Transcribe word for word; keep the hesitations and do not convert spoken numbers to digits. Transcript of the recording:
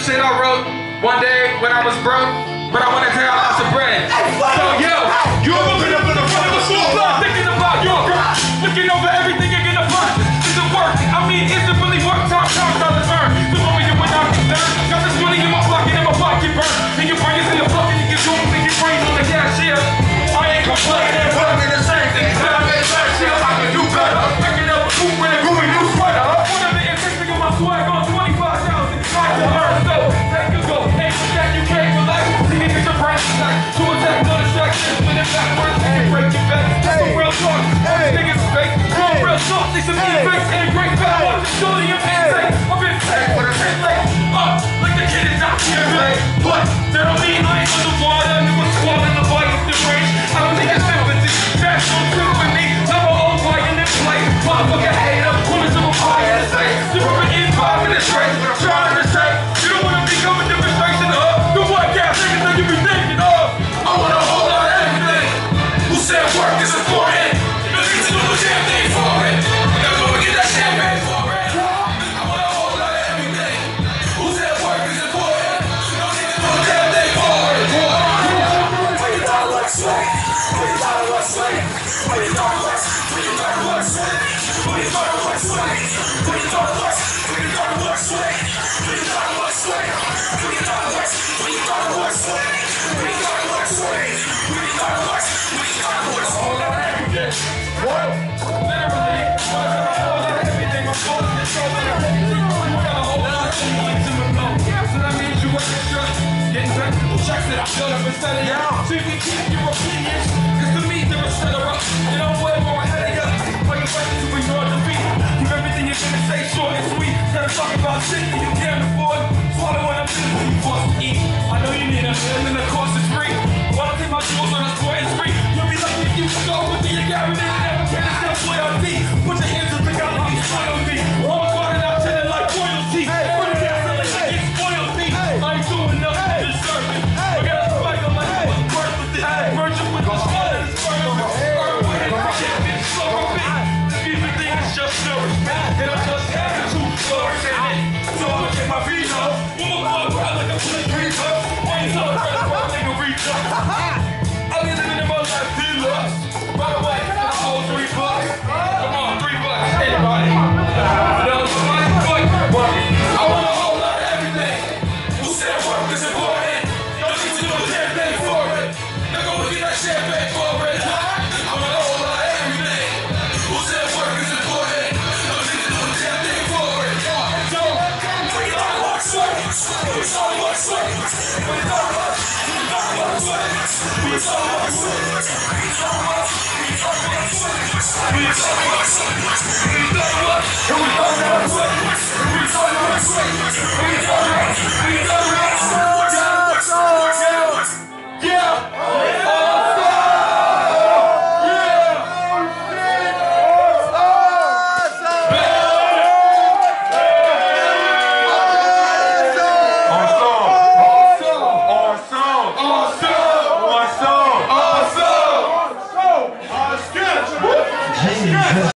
shit I wrote one day when I was broke, but I wanna tell lots of bread. So yo, you looking up in the front of the school block, thinking about your girl, looking over everything you're gonna burn. Is it work? I mean, is it really work? Time, time, time to earn. The moment you went out concerned, got this money in my pocket and my pocket burn. And your brain is in the bucket, you get home and your brain on the cashier. I ain't complaining, but I'm in the same thing. But I made last year, I can do better. Picking up a poop with a groovy new sweater. One of the interesting of my swag on twenty-five thousand. I can learn, so take a go. Ain't that you can't relax. See me get your brain attack. To attack, no distraction. Spin it backwards, and break your back. That's the real talk. All these niggas fake. Real, real talk. They some mean fakes and great fat. Watch the story of insane. I've been fake with a ten leg. Up, like the kid is out here, right? But that don't mean I ain't underwater. Never swallowing the body of the range. I don't think it's sympathy. That's no true with me. I'm an old boy in this place. Motherfucker hater. Corners of a pie in the face. The rubber is five in this race. What I'm trying to say. You don't want to become a demonstration of the white gas niggas that you be thinking of. I want a whole lot of everything. Who said work is important? No need to do the damn thing for it. Now go and get that champagne for it. I want a whole lot of everything. Who said work is important? No need to do the damn thing for it. When you gotta work sweat. When you gotta work sweat. When you gotta work sweat. When you gotta work sweat. When you gotta work sweat. When you gotta work sweat. When you gotta work sweat. When you gotta work sweat. When you gotta work sweat. When you gotta work sweat. When you gotta work sweat. When you gotta work sweat. When you gotta work sweat. Hold on everything. What? Literally, I got a whole lot of everything. My phone is so many everything. You got a whole lot of things in the flow. So that means you wasn't just getting back to the checks that I built up instead of you. So you can keep your opinions. Cause to me, they're a setter up. You know what? More ahead of you. Why you fighting to ignore defeat? Keep everything you're gonna say short and sweet. Instead of talking about shit that you can't afford. Swallow when I'm feeling what you forced to eat. I know you need a meal and the cost is free. Why don't take my jewels on a square and free? You'll be lucky if you can go with me. You're guaranteed to never get a step way on D. Put your hands up and got like he's spoiled me. All the water out chilling like royalty. Put it down like it's spoiled me. I ain't doing nothing to deserve it. I got a spiker like I was worth with it. Merge it with the spot and it's burning with it. Earn with it. Shit, it's so big. Everything is just nourishment. And I'm just attitude flourishing it. So I'ma get my feet up. One more ball around like a flip reaper. Ain't so hard for a nigga reach up. I be living in my life deluxe. Right away, I hold three bucks. Come on, three bucks. Anybody? No, somebody fuck. I want a whole lot of everything. Who said work is important? Don't need to do a damn thing for it. Now go and get that champagne for it. I want a whole lot of everything. Who said work is important? Don't need to do a damn thing for it. So, when you gotta work sweat. When you gotta work sweat. When you gotta work sweat. When you gotta work sweat. When you gotta work sweat. When you gotta work sweat. When you gotta work sweat. When you gotta work sweat. When you gotta work sweat.